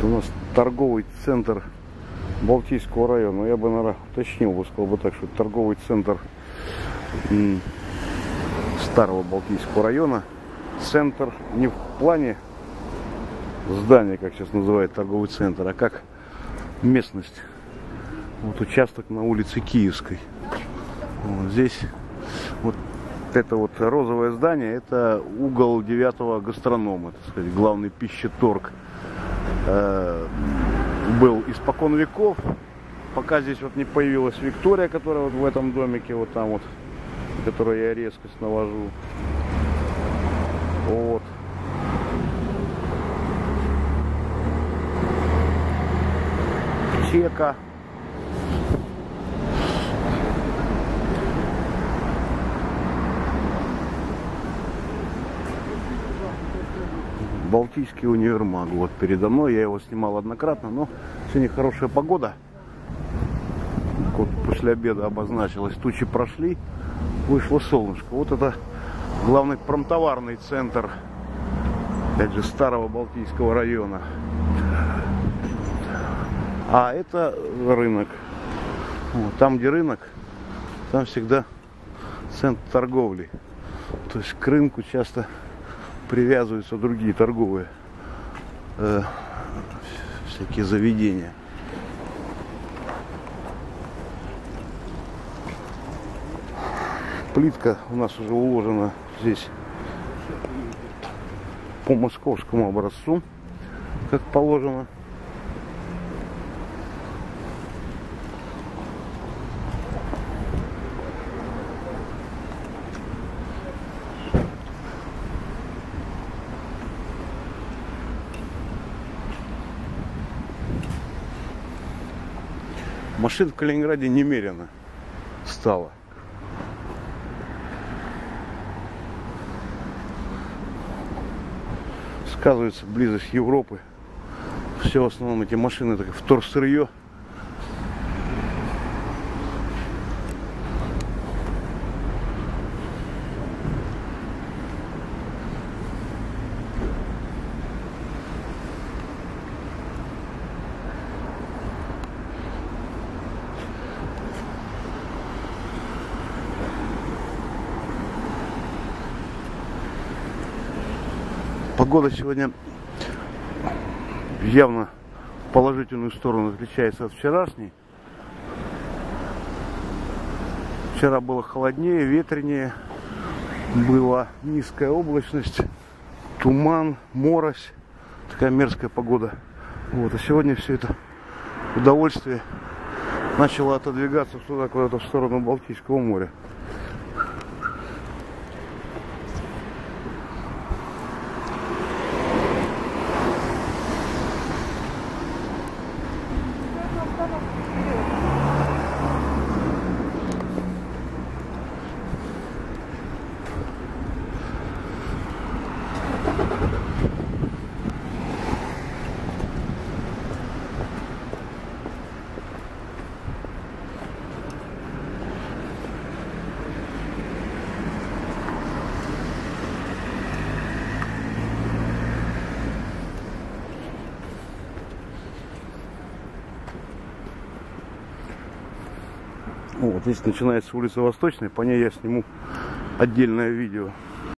Это у нас торговый центр Балтийского района. Я бы, наверное, уточнил бы, сказал бы так, что это торговый центр старого Балтийского района. Центр не в плане здания, как сейчас называют торговый центр, а как местность. Вот участок на улице Киевской. Вот здесь вот это вот розовое здание, это угол 9-го гастронома, так сказать, главный пищеторг. Был испокон веков, пока здесь вот не появилась Виктория, которая вот в этом домике, вот там вот, которую я резкость навожу. Вот. Аптека. Балтийский универмаг вот передо мной. Я его снимал однократно, но сегодня хорошая погода. Вот после обеда обозначилась, тучи прошли, вышло солнышко. Вот это главный промтоварный центр, опять же, старого Балтийского района. А это рынок. Вот, там, где рынок, там всегда центр торговли. То есть к рынку часто привязываются другие торговые всякие заведения. Плитка у нас уже уложена здесь по московскому образцу, как положено. Машин в Калининграде немерено стало. Сказывается близость Европы. Все в основном эти машины так вторсырье. Погода сегодня явно в положительную сторону отличается от вчерашней. Вчера было холоднее, ветренее, была низкая облачность, туман, морось, такая мерзкая погода. Вот, а сегодня все это удовольствие начало отодвигаться туда, куда-то в сторону Балтийского моря. Вот здесь начинается улица Восточная, по ней я сниму отдельное видео.